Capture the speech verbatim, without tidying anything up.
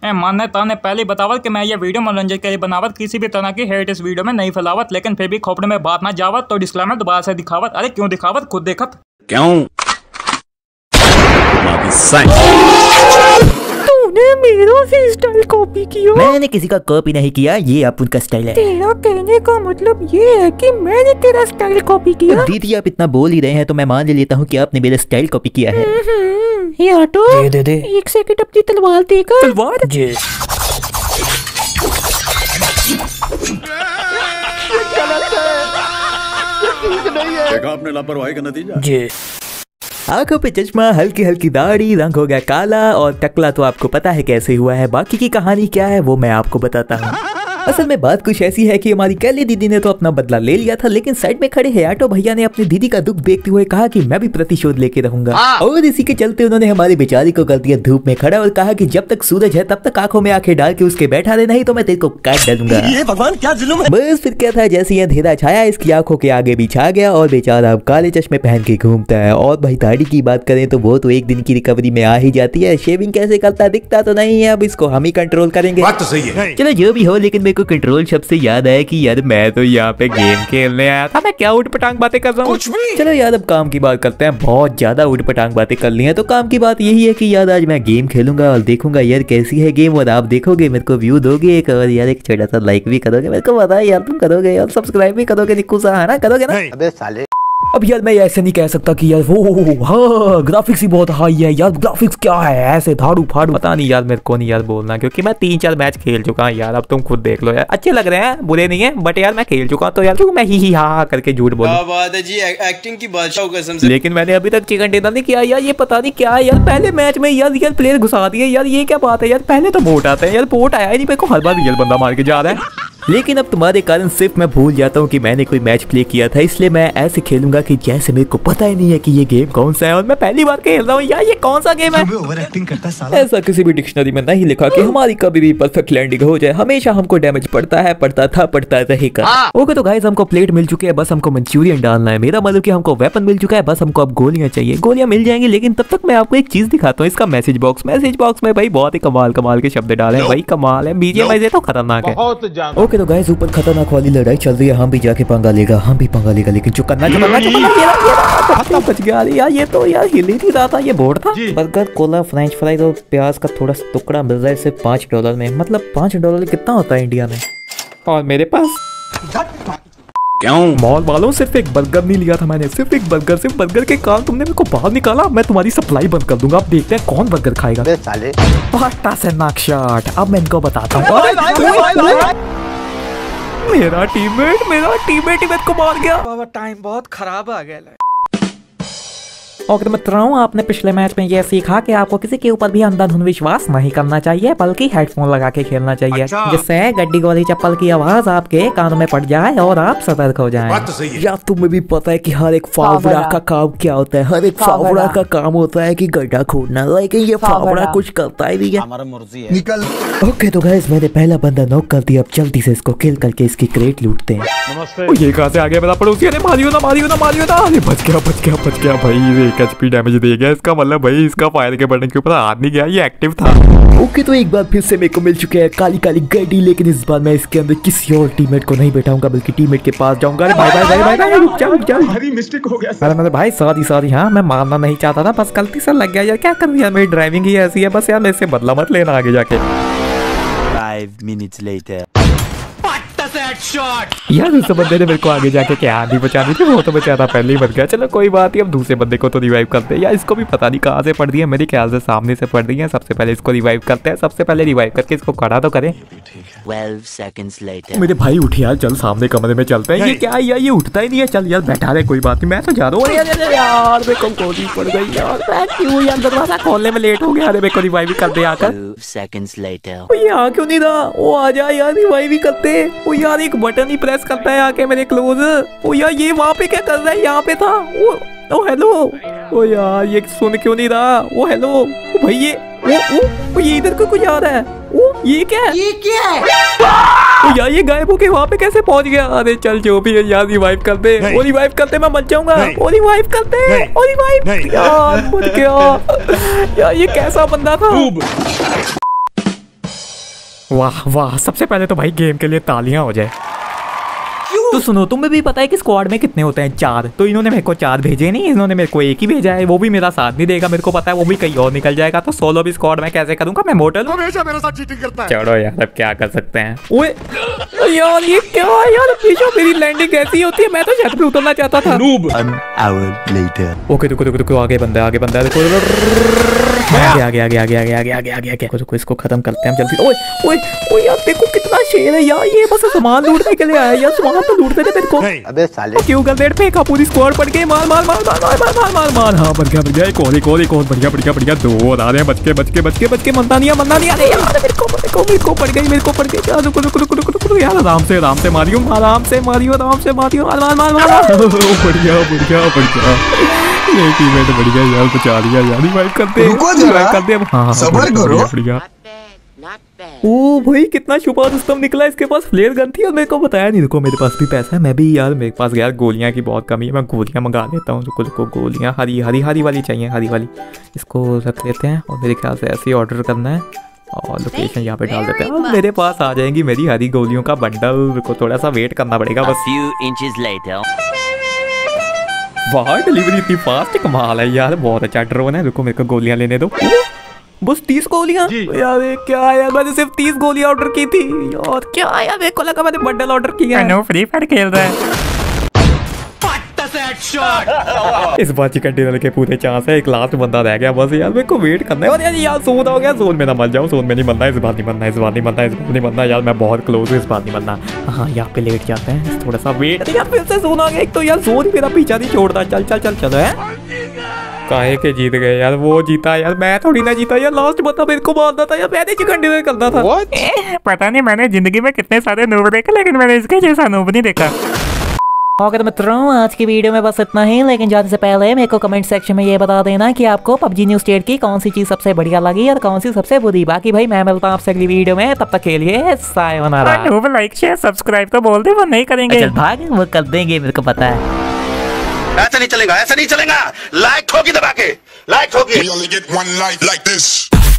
ए माने ताने पहले बतावत कि मैं ये वीडियो मनोरंजन के लिए बनावत, किसी भी तरह की हेट इस वीडियो में नहीं फैलावत, लेकिन फिर भी खोपड़े में बात ना जावत तो डिस्क्लेमर दोबारा से दिखावत। अरे क्यों दिखावत, खुद देखत क्यों? तूने मेरा से स्टाइल कॉपी किया? मैंने किसी का कॉपी नहीं किया, ये अपन का स्टाइल है। तेरा कहने का मतलब ये है कि मैंने तेरा स्टाइल कॉपी किया? दीदी आप इतना बोल ही रहे हैं तो मैं मान लेता हूँ कि आपने मेरा स्टाइल कॉपी किया है। ये ऑटो दे दे दे। एक सेकंड अपनी तलवार देकर। तलवार जी। देखा आपने लापरवाही का नतीजा जी। आंखों पे चश्मा, हल्की हल्की दाढ़ी, रंग हो गया काला और टकला तो आपको पता है कैसे हुआ है। बाकी की कहानी क्या है वो मैं आपको बताता हूँ। असल में बात कुछ ऐसी है कि हमारी कैली दीदी ने तो अपना बदला ले लिया था, लेकिन साइड में खड़े हयाटो भैया ने अपनी दीदी का दुख देखते हुए कहा कि मैं भी प्रतिशोध लेके रहूंगा। और इसी के चलते उन्होंने हमारी बेचारी को कर दिया धूप में खड़ा और कहा कि जब तक सूरज है तब तक आंखों में आंखें डाल के उसके बैठा रहे, नहीं तो मैं तेरे को काट डालूंगा। ये भगवान क्या जुल्म है। बस फिर क्या था, जैसे ही अंधेरा छाया इसकी आंखों के आगे भी छा गया और बेचारा अब काले चश्मे पहन के घूमता है। और भाई दाढ़ी की बात करें तो वो तो एक दिन की रिकवरी में आ ही जाती है। शेविंग कैसे करता दिखता तो नहीं है, अब इसको हम ही कंट्रोल करेंगे। बात तो सही है। चलो जो भी हो, लेकिन मेरे को कंट्रोल शब्द याद आया कि यार मैं तो यहाँ पे गेम खेलने आया था, मैं क्या उठ पटांग बातें कर रहा हूँ। कुछ भी। चलो यार अब काम की बात करते हैं, बहुत ज्यादा उठ पटांग बातें कर ली हैं। तो काम की बात यही है कि यार आज मैं गेम खेलूंगा और देखूंगा यार कैसी है गेम, और आप देखोगे मेरे को व्यू दोगे एक, और यार एक छोटा सा लाइक भी करोगे, मेरे को पता है यार तुम करोगे यार, सब्सक्राइब भी करोगे निक्कू सा, है ना, करोगे ना? अबे साले अब यार मैं ऐसे नहीं कह सकता कि यार वो हाँ ग्राफिक्स ही बहुत हाई है यार, ग्राफिक्स क्या है ऐसे धाड़ू फाड़ू, पता नहीं यार मेरे को नहीं यार बोलना, क्योंकि मैं तीन चार मैच खेल चुका हूँ यार। अब तुम खुद देख लो यार, अच्छे लग रहे हैं बुरे नहीं है, बट यार मैं खेल चुका हूँ तो यार क्यों मैं ही ही हा हा करके झूठ बोलूं। क्या बात है जी, एक्टिंग की बादशाह कसम से। लेकिन मैंने अभी तक चिकन डिनर नहीं किया यार, ये पता नहीं क्या है यार, पहले मैच में यार रियल प्लेयर घुसा दिए यार, ये क्या बात है यार। पहले तो वोट आता है यार, वोट आया ही नहीं, मेरे को हर बार रियल बंदा मार के जा रहा है। लेकिन अब तुम्हारे कारण सिर्फ मैं भूल जाता हूँ कि मैंने कोई मैच प्ले किया था, इसलिए मैं ऐसे खेलूंगा कि जैसे मेरे को पता ही नहीं है कि ये गेम कौन सा है और मैं पहली बार खेल रहा हूँ यार, ये कौन सा गेम है। ओवर एक्टिंग करता है साला। ऐसा किसी भी डिक्शनरी में नहीं लिखा कि हमारी कभी भी परफेक्ट लैंडिंग हो जाए, हमेशा हमको डैमेज पड़ता है, पड़ता था, पड़ता रहेगा। ओके तो गाइस हमको प्लेट मिल चुकी है, बस हमको मंचूरियन डालना है, मेरा मतलब कि हमको वेपन मिल चुका है, बस हमको अब गोलियां चाहिए, गोलियां मिल जाएंगी। लेकिन तब तक मैं आपको एक चीज दिखाता हूँ, इसका मैसेज बॉक्स, मैसेज बॉक्स में भाई बहुत ही कमाल कमाल के शब्द डाले भाई, कमाल है, बीजीएम ऐसे तो खतरनाक है। ओके तो गाइस ऊपर खतरनाक वाली लड़ाई चल रही है, हम भी जाके पंगा लेगा, हम भी पंगा लेगा, लेकिन चुप करना, चुप करना, चुप करना, ये रहा, ये रहा, बच गया यार, ये तो यार हिल ही नहीं रहा था, ये बोर्ड था। बर्गर, कोला, फ्रेंच फ्राइज और प्याज का थोड़ा सा टुकड़ा मिल रहा है सिर्फ पाँच डॉलर में, मतलब पाँच डॉलर कितना होता है इंडिया में। और मेरे पास क्यों? मॉल वालों सिर्फ एक बर्गर नहीं लिया था मैंने, सिर्फ एक बर्गर, सिर्फ बर्गर के कारण तुमने मेरे को बाहर निकाला, मैं तुम्हारी सप्लाई बंद कर दूंगा। अब देखते हैं कौन बर्गर खाएगा। साले पास्ता से नाकशाट, अब मैं इनको बताता हूँ। मेरा टीममेट मेरा टीममेट ही मेरे को मार गया। बाबा टाइम बहुत खराब आ गया। और मित्रों आपने पिछले मैच में यह सीखा कि आपको किसी के ऊपर भी अंधाधुंध विश्वास नहीं करना चाहिए, बल्कि हेडफोन लगा के खेलना चाहिए, अच्छा। जिससे गड्डी गोली चप्पल की आवाज आपके कानों में पड़ जाए और आप सतर्क हो जाएं। बात तो सही है। यार तुम्हें भी पता है कि हर एक फावड़ा का काम क्या होता है, हर एक फावड़ा का काम होता है कि गड्ढा खोदना, लेकिन ये फावड़ा कुछ करता ही नहीं है। हमारा मर्जी है। निकल। ओके तो गाइस मैंने पहला बंदा नॉक कर दिया, अब जल्दी से इसको किल करके इसकी क्रेट लूटते हैं। नमस्ते। ये कहां से आ गया मेरा पड़ोसी, अरे मारियो ना मारियो ना मारियो ना, अरे बच गया बच गया बच गया भाई, एक एचपी डैमेज दे गया, इसका मतलब भाई इसका फायर के बटन के ऊपर हाथ नहीं गया, ये एक्टिव था। ओके तो एक बार फिर से मेरे को मिल चुके हैं काली काली गड्डी, लेकिन इस बार मैं इसके अंदर किसी और टीममेट को नहीं बैठाऊंगा, बल्कि टीममेट के पास जाऊंगा। अरे भाई भाई भाई भाई भाई रुक जा रुक जा, हरी मिस्टेक हो गया। अरे मेरे भाई सॉरी सॉरी, हाँ मैं मारना नहीं चाहता था, बस गलती से लग गया यार, क्या करूँ यार, मेरी ड्राइविंग ही ऐसी है, बस यार मेरे से बदला मत लेना आगे जाके। Five minutes later. यार उस बंदे ने मेरे को आगे जाके क्या नहीं बचानी थी, वो तो बेचारा पहले ही बच गया। चलो कोई बात नहीं, अब दूसरे बंदे को तो रिवाइव करते हैं। यार इसको भी पता नहीं कहाँ से पड़ रही है, मेरे ख्याल से सामने से पड़ रही है। सबसे पहले इसको रिवाइव करते हैं, सबसे पहले रिवाइव करके इसको खड़ा तो करें। Twelve seconds later. मेरे भाई उठ यार, चल सामने कमरे में चलते हैं। ये क्या है यार, ये उठता ही नहीं है। चल यार बैठा रहे, कोई बात नहीं, मैं तो जा रहा हूँ। यार यार यार मेरे को गोली पड़ गई यार, मैं क्यों यार दरवाजा खोलने में लेट हो गया। अरे मेरे को रिवाइव कर दे आकर। Two seconds later. ये आ क्यों नहीं रहा, वो आ जा यार, रिवाइव ही करते। वो यार एक बटन ही प्रेस करता है आके मेरे क्लोज। ओ यार ये वहाँ पे क्या कर रहा है, यहाँ पे था। ओ ओ हेलो, ओ यार ये सुन क्यों नहीं रहा। ओ हेलो, ओ भाई ये ओ ओ ये इधर को कुछ आ रहा है। ओ ये क्या है, ये क्या है। ओ यार ये गायब होके वहाँ पे कैसे पहुँच गया। अरे चल जो भी है यार रिवाइव कर दे, ओ रिवाइव करते, मैं मर जाऊंगा। ओ रिवाइव करते, ओ रिवाइव यार मर गया। यार ये कैसा बंदा था। वाह वाह, सबसे पहले तो भाई गेम के लिए तालियां हो जाए। तो सुनो, तुम्हें भी पता है कि स्क्वाड में कितने होते हैं? चार। तो इन्होंने मेरे को चार भेजे नहीं, इन्होंने मेरे को एक ही भेजा है, वो भी मेरा साथ नहीं देगा, मेरे को पता है वो भी कहीं और निकल जाएगा। तो सोलो भी स्क्वाड में कैसे करूंगा मैं? मोटल हमेशा मेरे साथ चीटिंग करता है। चलो यार, अब क्या कर सकते हैं। ओए यार, ये क्या है यार? पीछे मेरी लैंडिंग कैसी होती है? मैं तो छत पे उतरना चाहता था। An hour later. ओके रुको रुको रुको, आगे बंदा है, आगे बंदा है, देखो आगे आगे आगे आगे आगे आगे आगे आगे आगे रुको, इसको खत्म करते हैं हम जल्दी। ओए ओए ओए यार, देखो कितना शेर है यार, ये बस सामान लूटने के लिए आया यार, सामान तो लूटते थे मेरे को। अबे साले क्यों गलदेड़ फेंका? पूरी स्क्वाड पड़ गई, मार मार मार मार मार मार मार मार। हाँ बढ़िया बढ़िया, एक और एक और एक और, बढ़िया बढ़िया बढ़िया, दो आ रहे हैं, बच के बच के बच के बच के, मनता नहीं मरना नहीं। अरे यार मेरे को मेरे को मेरे को पड़ गई, मेरे को पड़ गई यार, रुको रुको रुको रुको रुको यार, आराम से आराम से मारियो, आराम से मारियो, आराम से मारियो, मार मार मार मार। बढ़िया बढ़िया बढ़िया, ये टीममेट बढ़िया यार, बचा लिया यार, रिवाइव करते हैं, रिवाइव करते हैं। हाँ सब्र करो, बढ़िया। ओ भाई, कितना छुपा रुस्तम निकला, इसके पास फ्लेयर गन थी और मेरे को बताया नहीं। रुको, मेरे पास भी पैसा है, मैं भी यार, मेरे पास यार गोलियां की बहुत कमी है, मैं गोलियां मंगा लेता हूँ। रुको रुको, गोलियां हरी हरी हरी वाली चाहिए, हरी वाली, इसको रख लेते हैं और मेरे ख्याल से ऐसे ही ऑर्डर करना है और लोकेशन यहाँ पे डाल देते हैं और मेरे पास आ जाएंगी मेरी हरी गोलियों का बंडल। को थोड़ा सा वेट करना पड़ेगा बस। few inches later. वाह, डिलीवरी इतनी फास्ट, कमाल है यार, बहुत अच्छा ड्रोन है। रुको, मेरे को गोलियां लेने दो, बस तीस गोलियां यार। क्या यार, मैंने सिर्फ तीस गोलियां ऑर्डर की थी यार, क्या यार, मेरे को लगा मैंने बंडल ऑर्डर किया है। नो, फ्री फायर खेल रहा है। इस बार चिकन डिनर के पूरे चांस है, एक लास्ट बंदा रह गया बस यार, मेरे को वेट करना है। और यार यार जोन हो गया, जोन में ना मर जाऊं, जोन में नहीं मरना, इस बार नहीं मरना, इस बार नहीं मरना, इस बार नहीं मरना यार, मैं बहुत क्लोज हूँ, इस बार नहीं मरना। हाँ, यहाँ पे लेट जाते हैं, थोड़ा सा वेट। यार फिर से जोन आ गया, एक तो यार जोन मेरा पीछा नहीं छोड़ता। चल चल चल चलो है, काहे के जीत गए यार, वो जीता यार, मैं थोड़ी ना जीता यार, लास्ट बता मेरे को मारना था यार, मैंने चिकन डिनर करना था। ए, पता नहीं मैंने जिंदगी में कितने सारे नूब देखे, लेकिन मैंने इसके जैसा नूब नहीं देखा। ओके तो मित्रों, आज की वीडियो में बस इतना ही, लेकिन जाने से पहले मेरे को कमेंट सेक्शन में ये बता देना कि आपको पबजी न्यू स्टेट की कौन सी चीज सबसे बढ़िया लगी और कौन सी सबसे बुरी। बाकी भाई मैं मिलता हूँ आपसे अगली वीडियो में, तब तक के लिए सायोनारा। लाइक शेयर सब्सक्राइब तो बोल दे, वो नहीं करेंगे। चल भाग, वो कर देंगे, मेरे को पता है। ऐसा नहीं चलेगा, ऐसा नहीं चलेगा, लाइक ठोकी दबा के, लाइक ठोकी। We only get one life like this.